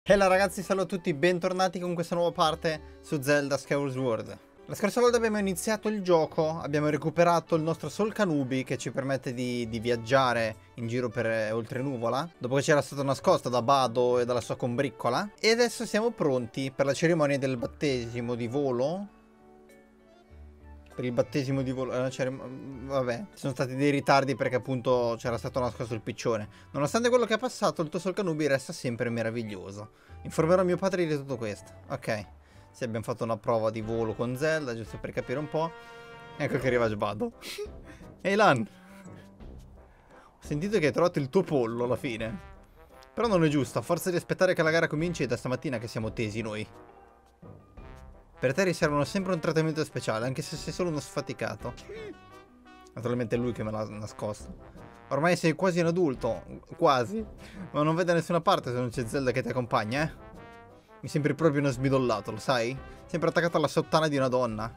Hello ragazzi, salve a tutti, bentornati con questa nuova parte su Zelda Skyward Sword. La scorsa volta abbiamo iniziato il gioco, abbiamo recuperato il nostro Soul Canubi che ci permette di viaggiare in giro per oltre nuvola, dopo che c'era stato nascosto da Bado e dalla sua combriccola. E adesso siamo pronti per la cerimonia del battesimo di volo. Per il battesimo di volo, vabbè, ci sono stati dei ritardi perché appunto c'era stato nascosto il piccione. Nonostante quello che è passato, il tuo Soul Canubi resta sempre meraviglioso. Informerò mio padre di tutto questo. Ok, sì, abbiamo fatto una prova di volo con Zelda, giusto per capire un po'. Ecco che arriva Sbado. Ehi Lan, ho sentito che hai trovato il tuo pollo alla fine. Però non è giusto, a forza di aspettare che la gara cominci, è da stamattina che siamo tesi noi. Per te riservano sempre un trattamento speciale, anche se sei solo uno sfaticato. Naturalmente è lui che me l'ha nascosto. Ormai sei quasi un adulto, quasi. Ma non vai da nessuna parte se non c'è Zelda che ti accompagna, eh? Mi sembri proprio uno smidollato, lo sai? Sempre attaccato alla sottana di una donna.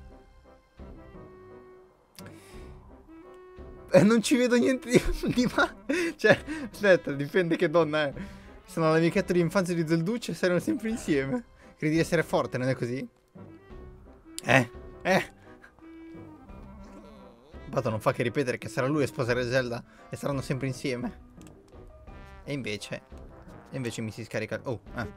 E non ci vedo niente di male. Cioè, aspetta, dipende che donna è. Sono l'amichetto di infanzia di Zelduccia e saranno sempre insieme. Credi di essere forte, non è così? Bado non fa che ripetere che sarà lui a sposare Zelda e saranno sempre insieme. E invece mi si scarica. Oh,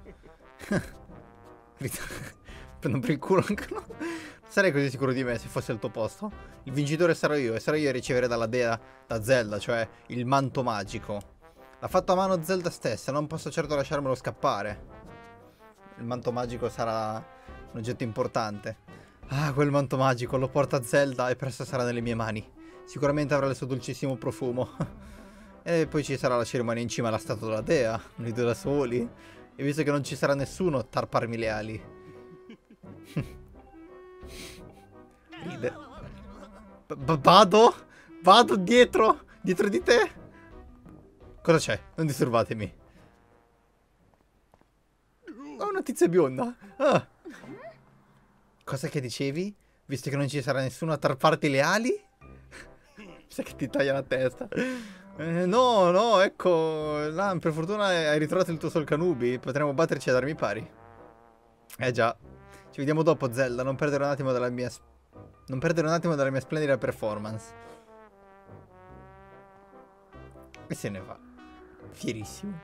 prendo per il culo anche no. Non sarei così sicuro di me se fosse al tuo posto. Il vincitore sarò io e sarò io a ricevere dalla dea, da Zelda, cioè il manto magico. L'ha fatto a mano Zelda stessa, non posso certo lasciarmelo scappare. Il manto magico sarà un oggetto importante. Ah, quel manto magico, lo porta Zelda e presto sarà nelle mie mani. Sicuramente avrà il suo dolcissimo profumo. E poi ci sarà la cerimonia in cima alla statua della dea, noi due da soli. E visto che non ci sarà nessuno a tarparmi le ali. Ride. Vado dietro di te. Cosa c'è? Non disturbatemi. Ho una tizia bionda. Ah. Cosa che dicevi? Visto che non ci sarà nessuno a tarparti le ali? Sai che ti taglia la testa. No, ecco. Lan, per fortuna hai ritrovato il tuo Soul Canubi. Potremo batterci ad armi pari. Già. Ci vediamo dopo, Zelda. Non perdere un attimo dalla mia... Non perdere un attimo dalla mia splendida performance. E se ne va. Fierissimo.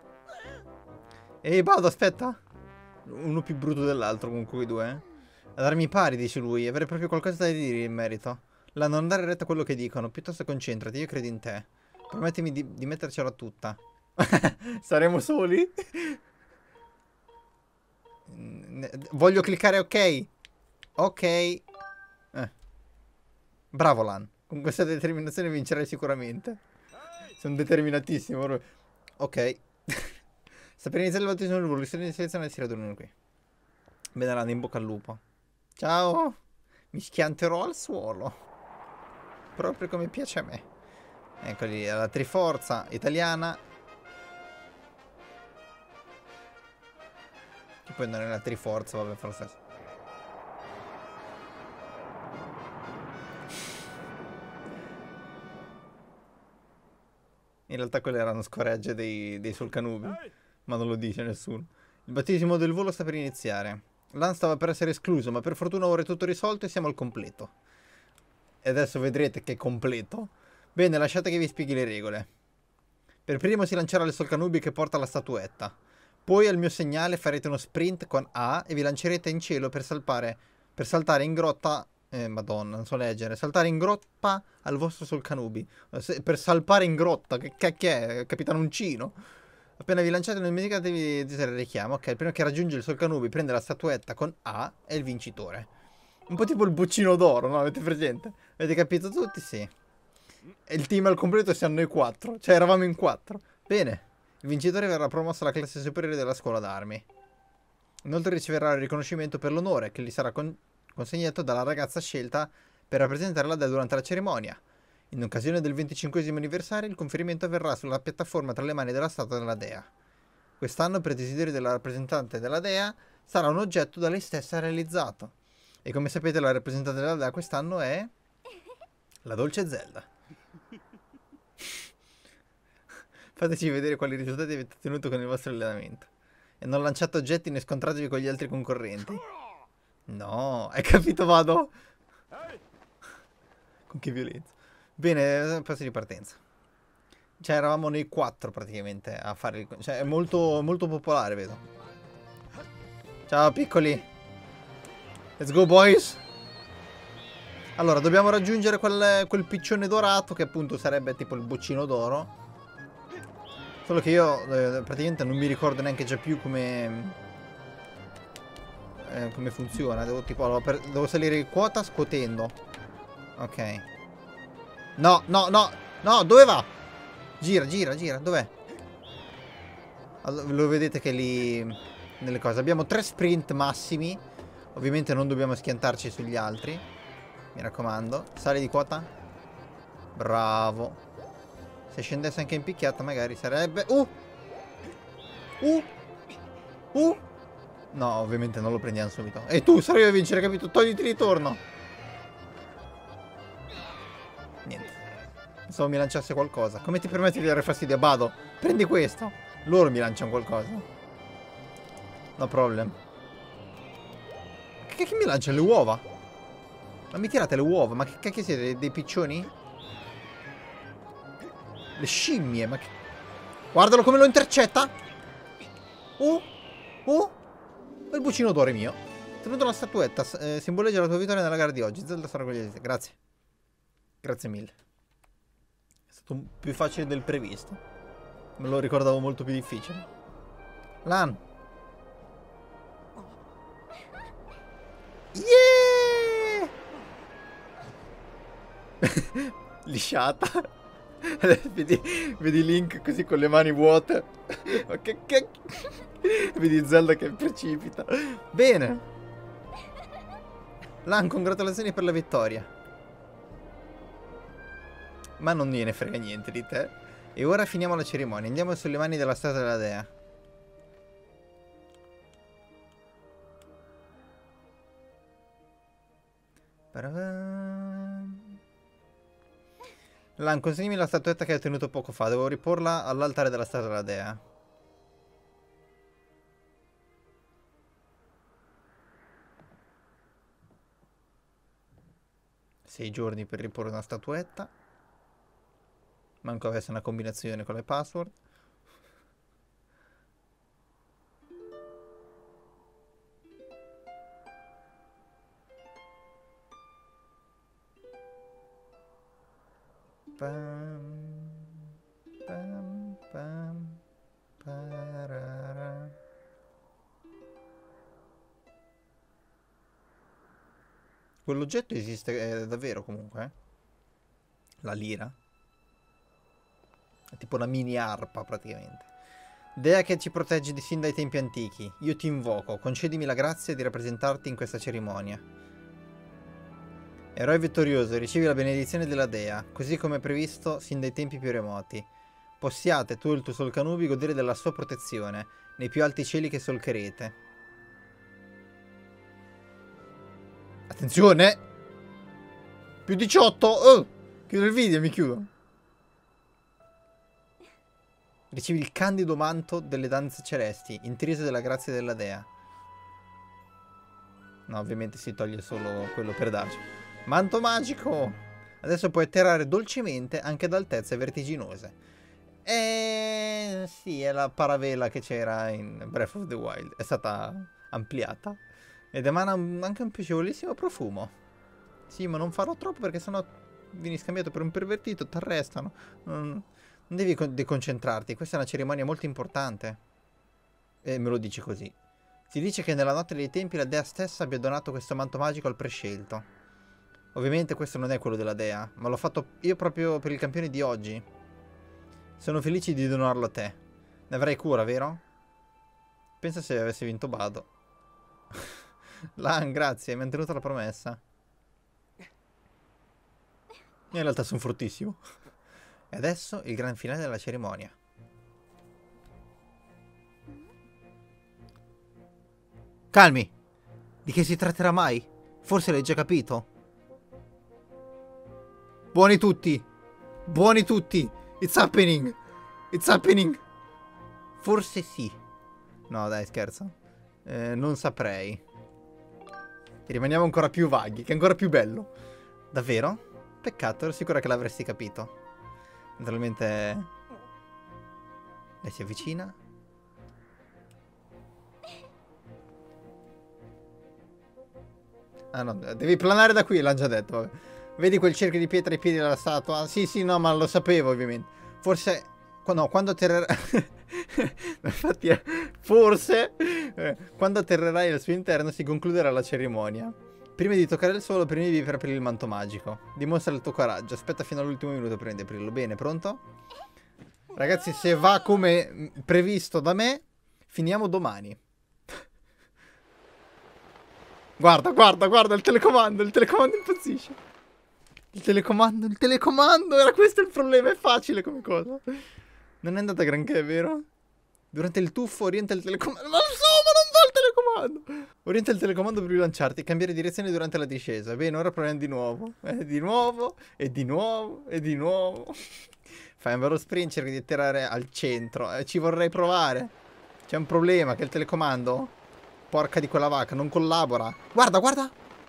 Ehi, Bado, aspetta. Uno più brutto dell'altro, comunque quei due, eh. Ad armi pari, dice lui. Avrei proprio qualcosa da dire in merito. La non dare retta a quello che dicono. Piuttosto concentrati, io credo in te. Promettimi di mettercela tutta. Saremo soli? Voglio cliccare ok. Ok. Bravo Lan. Con questa determinazione vincerai sicuramente. Sono determinatissimo. Ok. Sta per iniziare il battesimo del volo. Le storie di selezione si radunano qui. Bene Lan, in bocca al lupo. Ciao. Mi schianterò al suolo. Proprio come piace a me. Eccoli, la Triforza italiana. Che poi non è la Triforza, vabbè, fa lo stesso. In realtà quelle erano scoregge dei Soul Canubi, ma non lo dice nessuno. Il battesimo del volo sta per iniziare. Lan stava per essere escluso, ma per fortuna ora è tutto risolto e siamo al completo. E adesso vedrete che è completo. Bene, lasciate che vi spieghi le regole. Per primo si lancerà il Soul Canubi che porta la statuetta. Poi al mio segnale farete uno sprint con A e vi lancerete in cielo per saltare in grotta. Madonna, non so leggere. Saltare in groppa al vostro Soul Canubi. Per salpare in grotta. Che cacchio è? Capitano Uncino. Appena vi lanciate non dimenticatevi di usare il richiamo. Ok, il primo che raggiunge il Soul Canubi prende la statuetta con A è il vincitore. Un po' tipo il boccino d'oro, no? Avete presente? Avete capito tutti? Sì. E il team al completo siamo noi 4. Cioè eravamo in 4. Bene. Il vincitore verrà promosso alla classe superiore della scuola d'armi. Inoltre riceverà il riconoscimento per l'onore che gli sarà consegnato dalla ragazza scelta per rappresentare la dea durante la cerimonia. In occasione del 25esimo anniversario il conferimento avverrà sulla piattaforma tra le mani della statua della dea. Quest'anno, per desiderio della rappresentante della dea, sarà un oggetto da lei stessa realizzato. E come sapete la rappresentante della dea quest'anno è... la dolce Zelda. Fateci vedere quali risultati avete ottenuto con il vostro allenamento. E non lanciate oggetti né scontratevi con gli altri concorrenti. No, hai capito, vado? Con che violenza. Bene, passo di partenza. Cioè, eravamo noi 4 praticamente a fare il... Cioè, è molto, molto popolare, vedo. Ciao, piccoli. Let's go, boys. Allora, dobbiamo raggiungere quel piccione dorato, che appunto sarebbe tipo il boccino d'oro. Solo che io praticamente non mi ricordo neanche già più come funziona. Devo tipo, allora, devo salire in quota scuotendo. Ok. No, no, no. No, dove va? Gira, gira, gira. Dov'è? Allora, lo vedete che lì nelle cose. Abbiamo 3 sprint massimi. Ovviamente non dobbiamo schiantarci sugli altri. Mi raccomando. Sali di quota. Bravo. Se scendesse anche in picchiata magari sarebbe... No, ovviamente non lo prendiamo subito. E tu sarai a vincere, capito? Togliti ritorno. Niente. Pensavo mi lanciasse qualcosa. Come ti permetti di dare fastidio a Bado? Prendi questo. Loro mi lanciano qualcosa. No problem. Che mi lancia le uova? Ma mi tirate le uova? Ma che cacchio siete? Dei piccioni? Le scimmie, ma che... Guardalo come lo intercetta. Il bucino d'oro è mio. Tenuto la statuetta, simboleggia la tua vittoria nella gara di oggi. Zelda sarà orgogliosa di te. Grazie. Grazie mille. È stato più facile del previsto. Me lo ricordavo molto più difficile. Lan. Yeah! Lisciata. Vedi Link così con le mani vuote. Ma che... Vedi Zelda che precipita. Bene. Lan, congratulazioni per la vittoria. Ma non gliene frega niente di te. E ora finiamo la cerimonia. Andiamo sulle mani della statua della dea. Lan, consegnami la statuetta che hai tenuto poco fa. Devo riporla all'altare della statua della dea. 6 giorni per riporre una statuetta. Manco avesse una combinazione con le password. Pam, pam, pam, parara. Quell'oggetto esiste davvero comunque? La lira? È tipo una mini arpa praticamente. Dea che ci protegge sin dai tempi antichi, io ti invoco, concedimi la grazia di rappresentarti in questa cerimonia. Eroe vittorioso, ricevi la benedizione della dea, così come previsto sin dai tempi più remoti. Possiate tu e il tuo Solcanubi godere della sua protezione, nei più alti cieli che solcherete. Attenzione! Più 18! Oh! Chiudo il video e mi chiudo. Ricevi il candido manto delle danze celesti, intriso della grazia della dea. No, ovviamente si toglie solo quello per darci. Manto magico! Adesso puoi atterrare dolcemente anche ad altezze vertiginose. Sì, è la paravela che c'era in Breath of the Wild. È stata ampliata. Ed emana anche un piacevolissimo profumo. Sì, ma non farò troppo perché sennò vieni scambiato per un pervertito, ti arrestano. Non devi deconcentrarti, questa è una cerimonia molto importante. E me lo dici così. Si dice che nella notte dei tempi la dea stessa abbia donato questo manto magico al prescelto. Ovviamente questo non è quello della dea, ma l'ho fatto io proprio per il campione di oggi. Sono felice di donarlo a te. Ne avrai cura, vero? Pensa se avessi vinto Bado. Lan, grazie, hai mantenuto la promessa. In realtà sono fortissimo. E adesso il gran finale della cerimonia. Calmi! Di che si tratterà mai? Forse l'hai già capito? Buoni tutti! Buoni tutti! It's happening! It's happening! Forse sì. No, dai, scherzo. Non saprei. Rimaniamo ancora più vaghi, che è ancora più bello. Davvero? Peccato, ero sicura che l'avresti capito. Naturalmente... Lei si avvicina. Ah no, devi planare da qui, l'ha già detto, vabbè. Vedi quel cerchio di pietra ai piedi della statua? Sì, sì, no, ma lo sapevo, ovviamente. Forse... No, quando atterrerai... Infatti, forse... quando atterrerai al suo interno si concluderà la cerimonia. Prima di toccare il suolo, premi per aprire il manto magico. Dimostra il tuo coraggio. Aspetta fino all'ultimo minuto prima di aprirlo. Bene, pronto? Ragazzi, se va come previsto da me, finiamo domani. Guarda, guarda, guarda, il telecomando impazzisce. Il telecomando, era questo il problema, è facile come cosa. Non è andata granché, vero? Durante il tuffo orienta il telecomando. Ma lo so, ma non va il telecomando! Orienta il telecomando per rilanciarti e cambiare direzione durante la discesa. Bene, ora proviamo di nuovo. Di nuovo, e di nuovo, e di nuovo. Fai un vero sprint, cerca di atterrare al centro. Ci vorrei provare. C'è un problema, che il telecomando... Porca di quella vacca, non collabora. Guarda, guarda.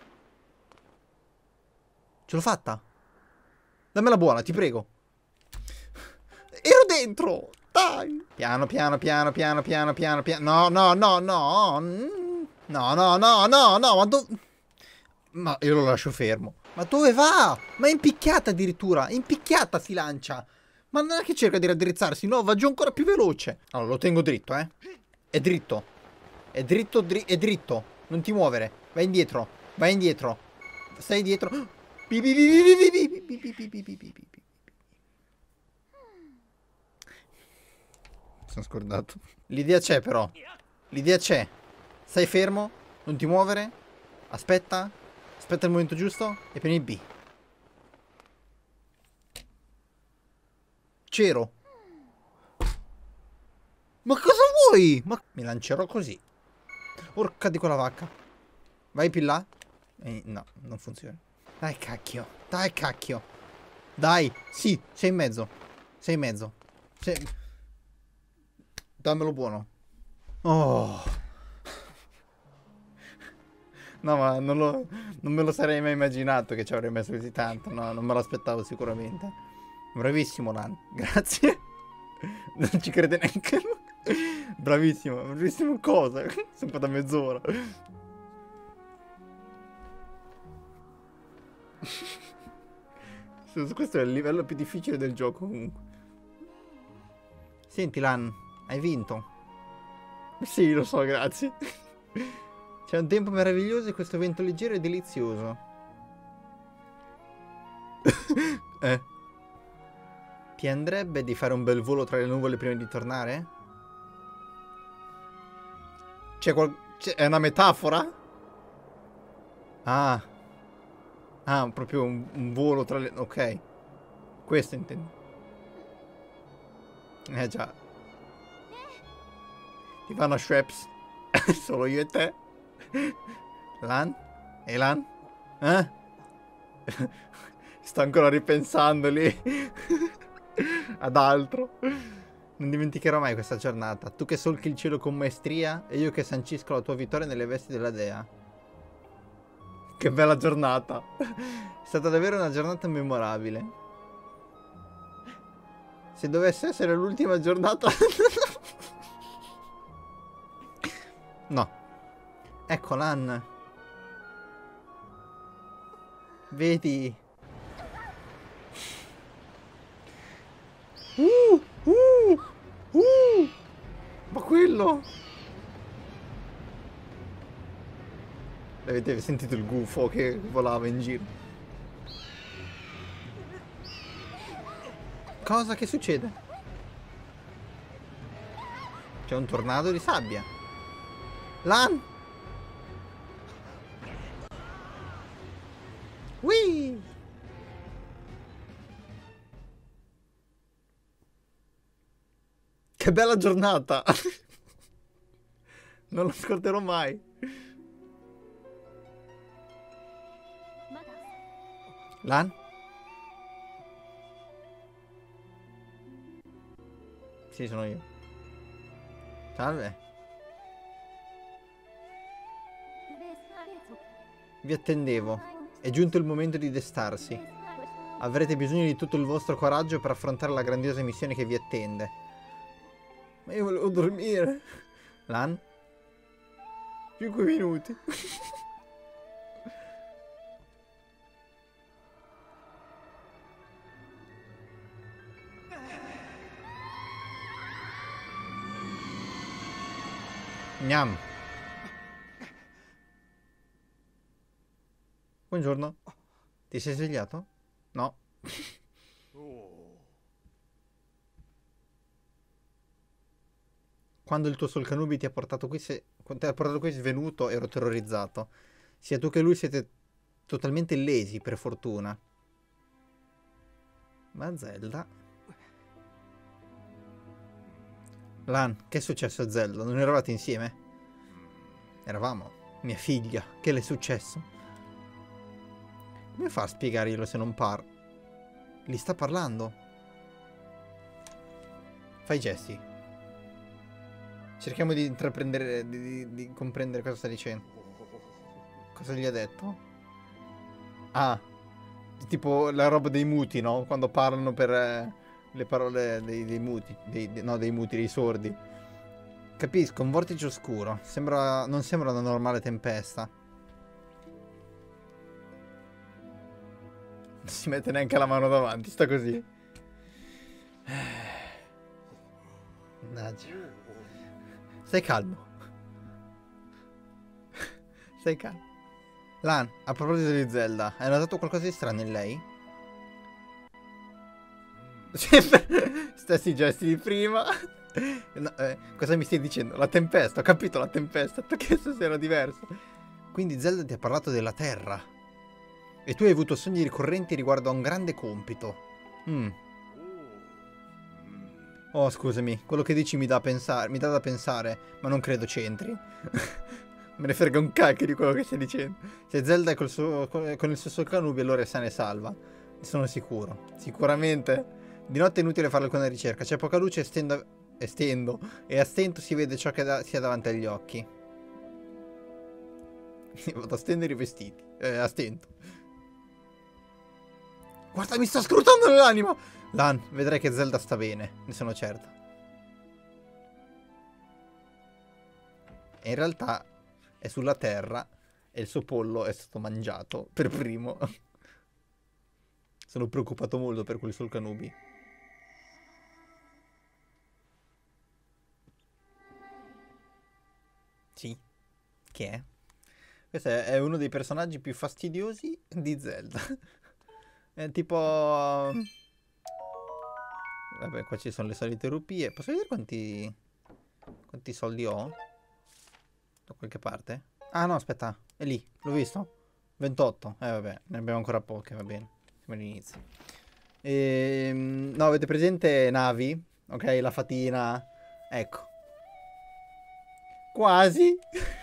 Ce l'ho fatta. Dammela buona, ti prego. Ero dentro. Dai. Piano, piano, piano, piano, piano, piano, piano. No, no, no, no. No, no, no, no, no. Ma io lo lascio fermo. Ma dove va? Ma è impicchiata addirittura. Impicchiata si lancia. Ma non è che cerca di raddrizzarsi. No, va giù ancora più veloce. Allora, lo tengo dritto, eh. È dritto. È dritto, è dritto. Non ti muovere. Vai indietro. Vai indietro. Stai dietro. Mi sono scordato. L'idea c'è però. L'idea c'è. Stai fermo. Non ti muovere. Aspetta. Aspetta il momento giusto. E premi B. C'ero. Ma cosa vuoi? Ma mi lancerò così. Porca di quella vacca. Vai più là. No, non funziona. Dai cacchio. Dai cacchio. Dai. Sì, sei in mezzo. Sei in mezzo. Dammelo buono. Oh. No, ma non me lo sarei mai immaginato che ci avrei messo così tanto. No, non me l'aspettavo sicuramente. Bravissimo, Lan. Grazie. Non ci crede neanche lui. Bravissimo. Bravissimo cosa? Sempre da mezz'ora. Questo è il livello più difficile del gioco comunque. Senti Lan, hai vinto. Sì, lo so, grazie. C'è un tempo meraviglioso e questo vento leggero e delizioso. Ti andrebbe di fare un bel volo tra le nuvole prima di tornare? È una metafora? Ah. Ah, proprio un volo tra le... Ok. Questo intendo. Già. Ti fanno Schweppes. Solo io e te. Lan? Elan? Eh? Sto ancora ripensando lì. Ad altro. Non dimenticherò mai questa giornata. Tu che solchi il cielo con maestria e io che sancisco la tua vittoria nelle vesti della dea. Che bella giornata. È stata davvero una giornata memorabile. Se dovesse essere l'ultima giornata... No. Ecco Lan. Vedi? Ma quello? Avete sentito il gufo che volava in giro? Cosa che succede? C'è un tornado di sabbia. Lan! Whee! Che bella giornata! Non lo scorderò mai. Lan? Sì, sono io. Salve. Vi attendevo. È giunto il momento di destarsi. Avrete bisogno di tutto il vostro coraggio per affrontare la grandiosa missione che vi attende. Ma io volevo dormire. Lan? 5 minuti. Gnam. Buongiorno. Ti sei svegliato? No. Quando il tuo Solcanubi ti ha portato qui, svenuto, ero terrorizzato. Sia tu che lui siete totalmente lesi, per fortuna. Ma Zelda? Lan, che è successo a Zelda? Non eravate insieme? Eravamo. Mia figlia. Che le è successo? Come fa a spiegarglielo se non parla? Gli sta parlando. Fai gesti. Cerchiamo di intraprendere, di comprendere cosa sta dicendo. Cosa gli ha detto? Ah, tipo la roba dei muti, no? Quando parlano per le parole dei muti, no, dei muti, dei sordi. Capisco, un vortice oscuro. Non sembra una normale tempesta. Non si mette neanche la mano davanti, sta così. Mannaggia. Stai calmo. Stai calmo. Lan, a proposito di Zelda, hai notato qualcosa di strano in lei? Stessi gesti di prima. No, cosa mi stai dicendo? La tempesta, ho capito la tempesta. Perché stasera era diverso? Quindi Zelda ti ha parlato della Terra. E tu hai avuto sogni ricorrenti riguardo a un grande compito. Oh, scusami, quello che dici mi dà da pensare, ma non credo c'entri. Me ne frega un cacchio di quello che stai dicendo. Se Zelda è con il suo Solcanubi, allora è sana e salva. Ne sono sicuro. Sicuramente. Di notte è inutile fare alcuna ricerca. C'è poca luce e a stento si vede ciò che si ha davanti agli occhi. Vado a stendere i vestiti. A stento. Guarda, mi sta scrutando nell'anima! Lan, vedrai che Zelda sta bene, ne sono certa. E in realtà è sulla terra e il suo pollo è stato mangiato per primo. Sono preoccupato molto per quel Solcanubi. Sì. Che è? Questo è uno dei personaggi più fastidiosi di Zelda. È tipo... Vabbè, qua ci sono le solite rupie. Posso vedere quanti soldi ho? Da qualche parte? Ah no, aspetta, è lì, l'ho visto. 28, vabbè, ne abbiamo ancora poche, va bene. Siamo all'inizio. No, avete presente Navi? Ok, la fatina. Ecco. Quasi.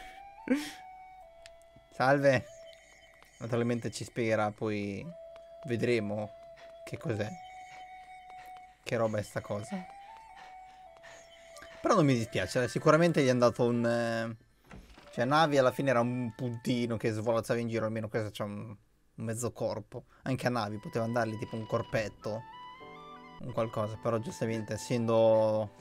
Salve. Naturalmente ci spiegherà, poi vedremo che cos'è. Che roba è sta cosa. Però non mi dispiace, sicuramente gli hanno dato un... Cioè Navi alla fine era un puntino che svolazzava in giro, almeno questo c'ha un mezzo corpo. Anche a Navi poteva dargli tipo un corpetto, un qualcosa, però giustamente essendo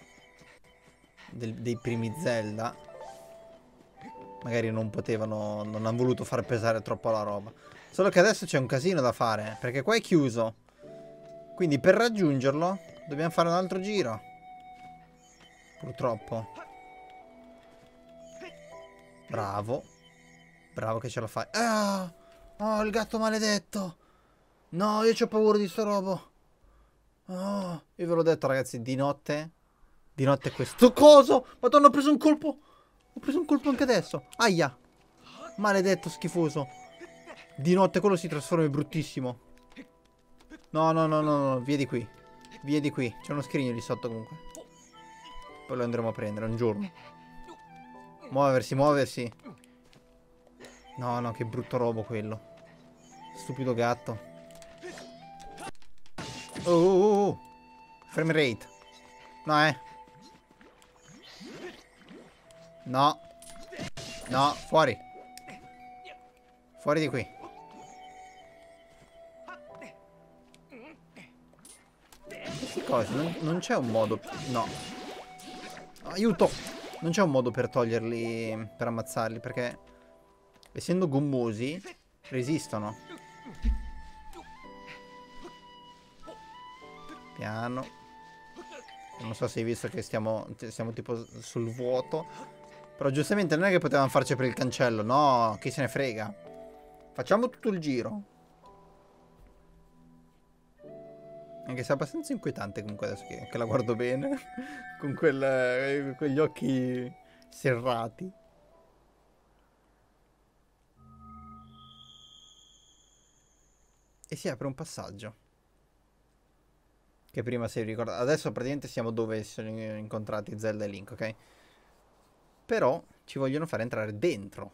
dei primi Zelda, magari non potevano, non hanno voluto far pesare troppo la roba. Solo che adesso c'è un casino da fare, perché qua è chiuso. Quindi per raggiungerlo dobbiamo fare un altro giro. Purtroppo. Bravo. Bravo che ce la fai. Ah! Oh, il gatto maledetto. No, io c'ho paura di sto robo. Oh, io ve l'ho detto, ragazzi, di notte. Di notte questo coso. Madonna, ho preso un colpo. Ho preso un colpo anche adesso. Aia. Maledetto schifoso. Di notte quello si trasforma in bruttissimo. No, no, no, no, no. Via di qui. Via di qui. C'è uno scrigno lì sotto comunque. Poi lo andremo a prendere un giorno. Muoversi, muoversi. No, no, che brutto robo quello. Stupido gatto. Oh, oh, oh, oh. Frame rate. No, No. No, fuori. Fuori di qui. Queste cose, non c'è un modo... No. Aiuto! Non c'è un modo per toglierli, per ammazzarli, perché essendo gommosi resistono. Piano. Non so se hai visto che stiamo tipo sul vuoto. Però giustamente non è che potevamo farci per il cancello. No, chi se ne frega. Facciamo tutto il giro. Anche se è abbastanza inquietante comunque adesso che la guardo bene. Con quegli occhi serrati. E si apre un passaggio. Che prima si ricorda. Adesso praticamente siamo dove si sono incontrati Zelda e Link, ok? Però ci vogliono fare entrare dentro.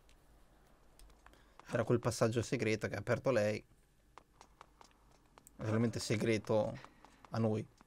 C'era quel passaggio segreto che ha aperto lei. Naturalmente segreto a noi.